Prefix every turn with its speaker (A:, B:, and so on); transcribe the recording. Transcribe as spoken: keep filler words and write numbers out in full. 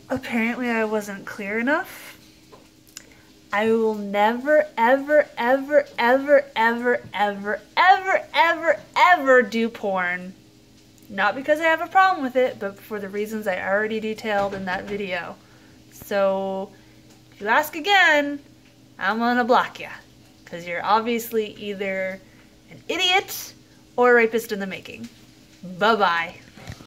A: Apparently I wasn't clear enough. I will never, ever, ever, ever, ever, ever, ever, ever, ever do porn. Not because I have a problem with it, but for the reasons I already detailed in that video. So, if you ask again, I'm gonna block you. Because you're obviously either an idiot or a rapist in the making. Bye-bye.